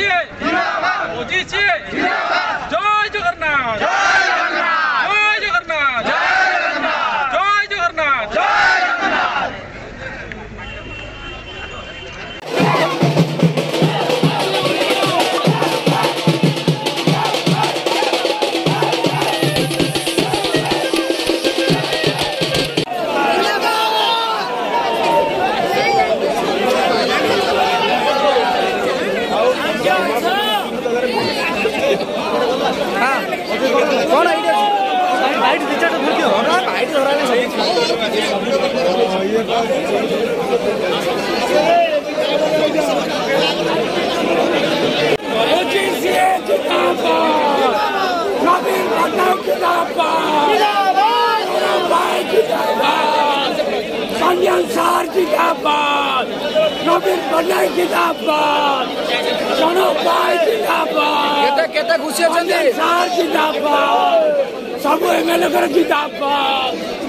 सी मोदी सी जय जगन्नाथ जय जगन्नाथ जय जगन्नाथ जय जगन्नाथ जय जगन्नाथ। कौन आइडिया लाइट दिचा तो धरके हो ना लाइट धराने सब मोदी से जिंदाबाद नवीन पटनायक जिंदाबाद जिंदाबाद जिंदाबाद संजय सर जिंदाबाद नवीन पटनायक जिंदाबाद जिंदाबाद केते खुशी अछंती सर जिंदाबाद सब एमएलए कर जिंदाबाद।